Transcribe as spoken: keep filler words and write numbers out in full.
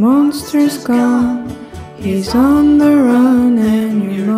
monster's gone. He's on the run and you're